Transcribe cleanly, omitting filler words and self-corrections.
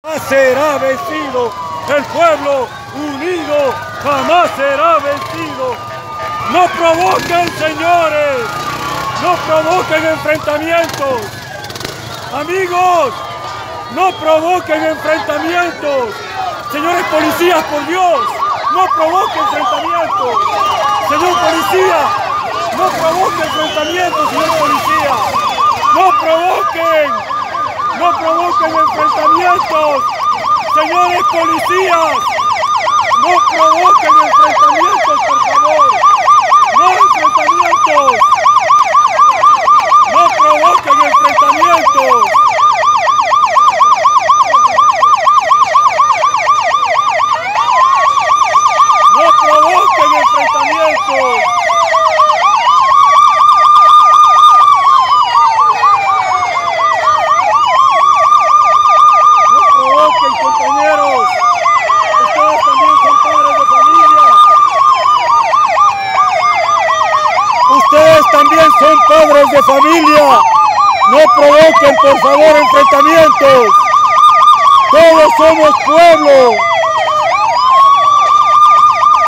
Será vencido, el pueblo unido jamás será vencido. No provoquen, señores, no provoquen enfrentamientos. Amigos, no provoquen enfrentamientos. Señores policías, por Dios, no provoquen enfrentamientos. Señor policía, no provoquen enfrentamientos, señor policía. No provoquen enfrentamientos. Señores policías, no provoquen enfrentamientos, por favor. No enfrentamientos. No provoquen enfrentamientos. No provoquen enfrentamientos. Compañeros, ustedes también son padres de familia. Ustedes también son padres de familia. No provoquen, por favor, enfrentamientos. Todos somos pueblo.